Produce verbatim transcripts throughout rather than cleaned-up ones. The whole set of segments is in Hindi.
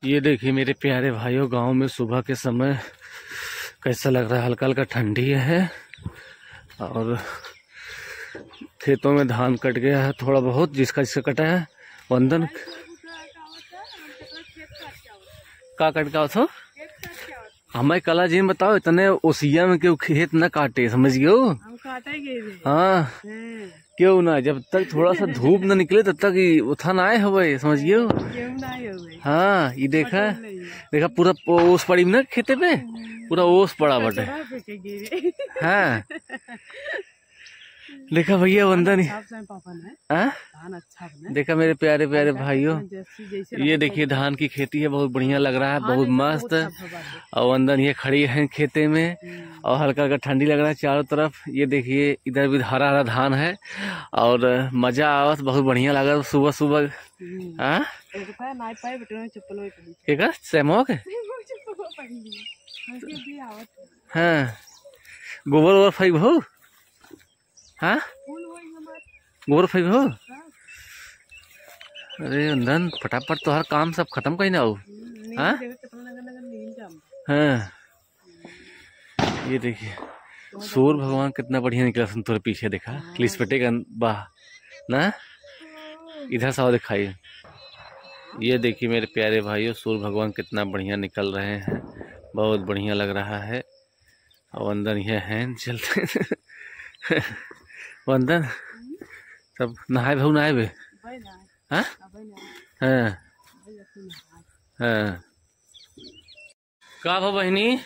ये देखिए मेरे प्यारे भाइयों, गांव में सुबह के समय कैसा लग रहा है। हल्का हल्का ठंडी है और खेतों में धान कट गया है थोड़ा बहुत, जिसका जिसका कटा है। वंदन का कट का हो हमें कला जी बताओ, इतने ओसिया में क्यों खेत न काटे, समझ गयो? हाँ क्यों ना, जब तक थोड़ा सा धूप न निकले तब तक उठा ना आए हुए, समझ गयो? हाँ ये देखा देखा पूरा ओस पड़ी ना खेते पे, पूरा ओस पड़ा बटे। हाँ देखा भैया वंदन, देखा मेरे प्यारे प्यारे भाइयों, ये देखिए धान की खेती है, बहुत बढ़िया लग रहा है, बहुत मस्त। और वंदन ये खड़ी है खेते में और हल्का हल्का ठंडी लग रहा है चारों तरफ। ये देखिए इधर भी हरा हरा धान है और मजा आवत, बहुत बढ़िया लग रहा है सुबह सुबह। हाँ हाँ गोबर वोबर फेंक हो, हाँ गोबर फेंक हो। अरे वंदन फटाफट तो हर काम सब खत्म कहीं ना हो। हाँ हाँ ये देखिए सूर्य भगवान कितना बढ़िया निकला तुम्हारे पीछे, देखा क्लिस पटे का बाह ना, इधर सा दिखाई। ये देखिए मेरे प्यारे भाइयों, सूर्य भगवान कितना बढ़िया निकल रहे हैं, बहुत बढ़िया लग रहा है। और वंदन ये हैं चलते वंदन सब नहाए भाऊ नहाए बे। हाँ हाँ हाँ का भा बहनी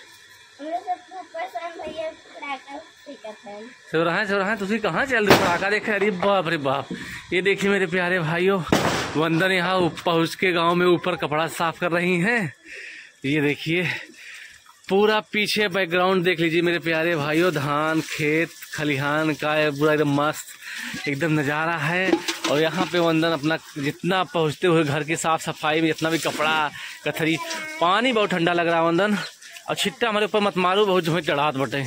सो रहा है सो रहा है तुझे कहाँ चल रही पटाखा देखे? अरे बाप रे बाप, ये देखिए मेरे प्यारे भाइयों, वंदन यहाँ पहुँच के गांव में ऊपर कपड़ा साफ कर रही हैं। ये देखिए पूरा पीछे बैकग्राउंड देख लीजिए मेरे प्यारे भाइयों, धान खेत खलिहान का पूरा एकदम मस्त एकदम नज़ारा है। और यहाँ पे वंदन अपना जितना पहुँचते हुए घर की साफ सफाई में जितना भी कपड़ा कथरी, पानी बहुत ठंडा लग रहा है वंदन, और छिट्टा हमारे ऊपर मत मारो, बहुत जो है चढ़ात बटे।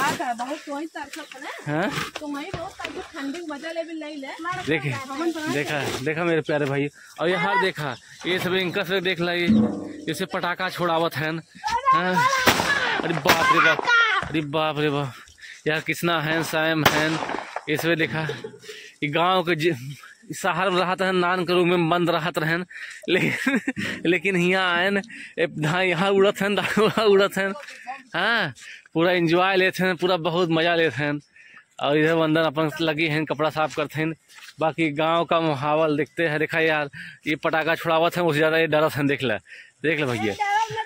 देखिए देखा देखा मेरे प्यारे भाई, और ये हार देखा, ये सब इनका से देख ला, ये जैसे पटाखा छोड़ावत है। अरे बाप रे बाप, अरे बाप रे बाप, यार किसना है सैम है इसमें देखा। ये गाँव के शहर में रहते हैं, नान के रूम में बंद रहते रहन, लेकिन लेकिन यहाँ आए यहाँ उड़त हैं वहाँ उड़त हैं। हाँ पूरा एंजॉय लेते हैं, पूरा बहुत मजा लेते हैं। और इधर वंदन अपन लगी हैं कपड़ा साफ करते हैं। बाकी गांव का माहौल देखते हैं। देखा यार ये पटाखा छुड़ावत है, उससे ज्यादा ये डरत हैं। देख ले देख ले भैया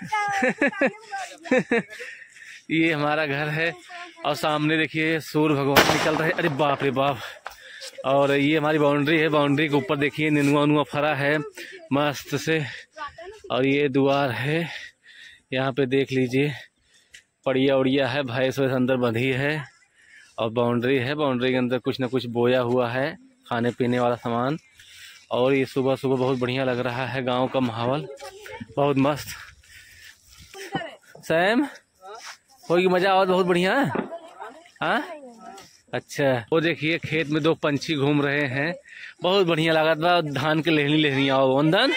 ये हमारा घर है और सामने देखिए सूर्य भगवान निकल रहे। अरे बाप रे बाप, और ये हमारी बाउंड्री है, बाउंड्री के ऊपर देखिए निनुआ नुआ फरा है मस्त से। और ये द्वार है, यहाँ पे देख लीजिए पड़िया उड़िया है, भैंस वैस अंदर बंधी है। और बाउंड्री है, बाउंड्री के अंदर कुछ ना कुछ बोया हुआ है खाने पीने वाला सामान। और ये सुबह सुबह बहुत बढ़िया लग रहा है, गांव का माहौल बहुत मस्त। सैम कोई मजा आवत बहुत बढ़िया है। हाँ अच्छा, वो देखिए खेत में दो पंछी घूम रहे हैं, बहुत बढ़िया लगा था। धान के लेहनी लेहनी आओ वंदन,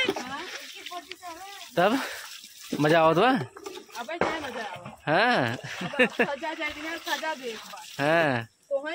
तब मजा आवत बा। हाँ हाँ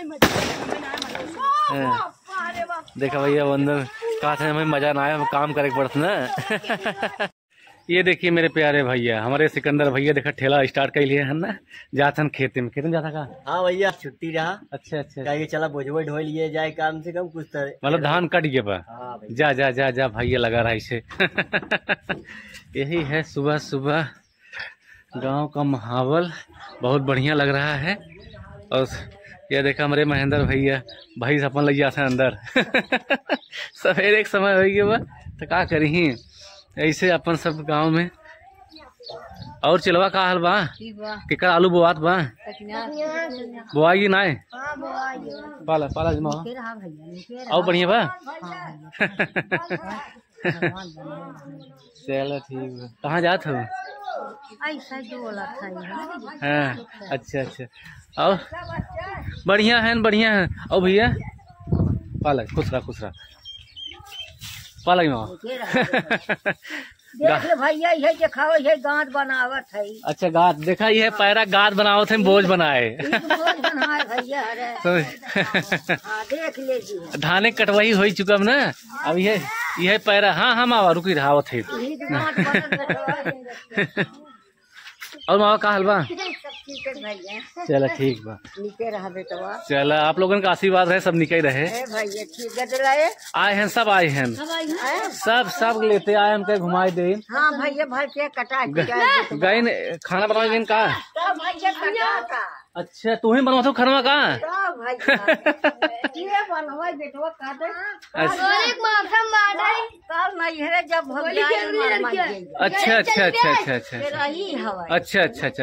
देखा भैया वंदन कहा था हमें मजा ना आया, काम करे पड़ता ना। ये देखिए मेरे प्यारे भैया, हमारे सिकंदर भैया देखा ठेला स्टार्ट कर लिए है ना, जाते हैं खेते में। खेते में जाता का? हाँ भैया छुट्टी रहा। अच्छा अच्छा, चाहिए चला बोझो ढो लिए जाए, काम से कम कुछ तरह मतलब धान कट गया बा। हाँ जा जा जा जा भैया लगा रहा इसे यही है सुबह सुबह गांव का माहौल, बहुत बढ़िया लग रहा है। और ये देखा हमारे महेंद्र भैया, भाई अपन लग जाते हैं अंदर सवेरे एक समय हो गया बा तो क्या करी, ऐसे अपन सब गांव में। और चिलवा का हाल बा? केकर आलू बोआत बा? बोआई ना पाला पाला जमा और बढ़िया बा चलो ठीक है। कहाँ जात हो? हाँ अच्छा अच्छा, और बढ़िया है बढ़िया है। और भैया पालक खुश रहा खुश रहा पालक देख ले भैया ये दिखाओ ये गांठ बनावत है। अच्छा गाद देखा ये पैरा गाद बनाओ थे बोझ बनाए बोझ बनाए भैया अरे हाँ, देख लीजिए धाने कटवाई हो चुका ना अब ये यह पैरा हाँ हाँ मावा रुकी रहा थे और मावा का हलवा चला ठीक बा नीचे रहा बेटवा। चला आप लोगों का आशीर्वाद है सब निकल रहे भैया ठीक है आए हैं सब आए हैं सब सब लेते आए हम कहीं घुमाए दे। हाँ भैया भर के कटा गए खाना बनाए गए का भैया कटा का। अच्छा तू ही बनवा खाना का बेटवा काटे जब अच्छा अच्छा अच्छा अच्छा अच्छा अच्छा अच्छा अच्छा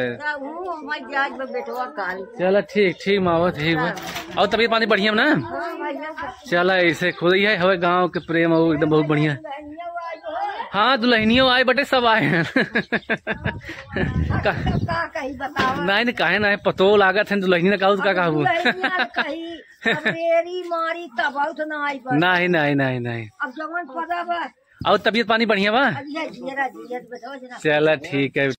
चलो ठीक ठीक मावा ठीक है और तबीयत पानी बढ़िया ना चला ऐसे खुद ही है हवे गाँव के प्रेम हो एकदम बहुत बढ़िया। हाँ दुल्हनियों आए बटे सब आए हैं नहीं नहीं काहे ना पतो लागत है दुल्हनी ने कहू का कहू नहीं नहीं नहीं नहीं और तबीयत पानी बढ़िया बा चला ठीक है।